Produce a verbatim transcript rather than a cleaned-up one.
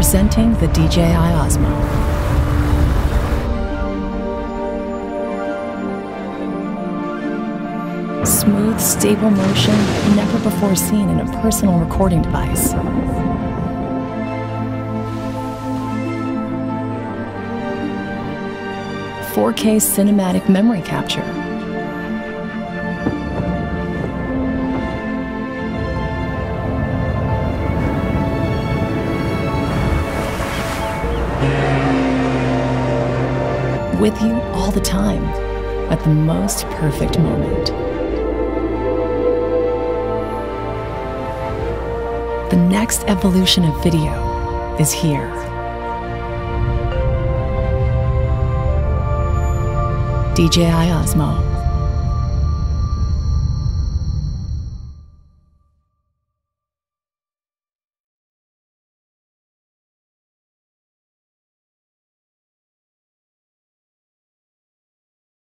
Presenting the D J I Osmo. Smooth, stable motion never before seen in a personal recording device. four K cinematic memory capture. With you all the time, at the most perfect moment. The next evolution of video is here. D J I Osmo.